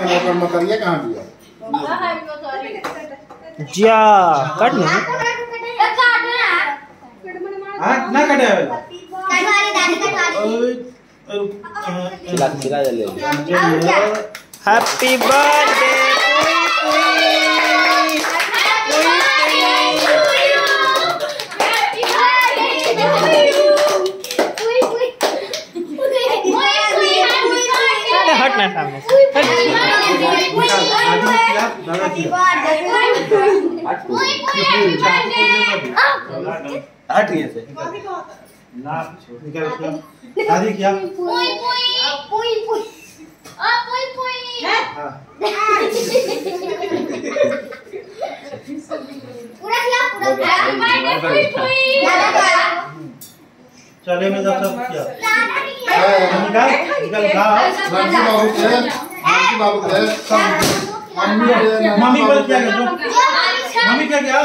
करिए कहाँ दिया जिया कट ना ना कटे खिला ले हैप्पी बर्थडे हटना सामने हट गए से शादी किया चले में सब किया निकाल निकाल बाबू के मम्मी को क्या कर दो मम्मी क्या क्या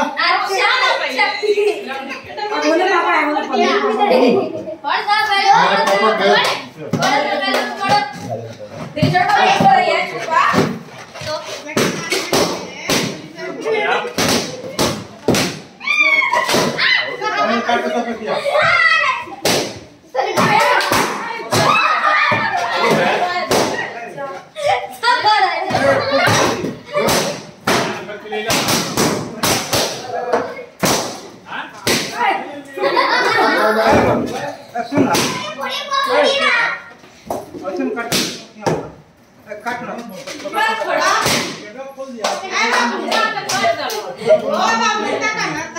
खोल दिया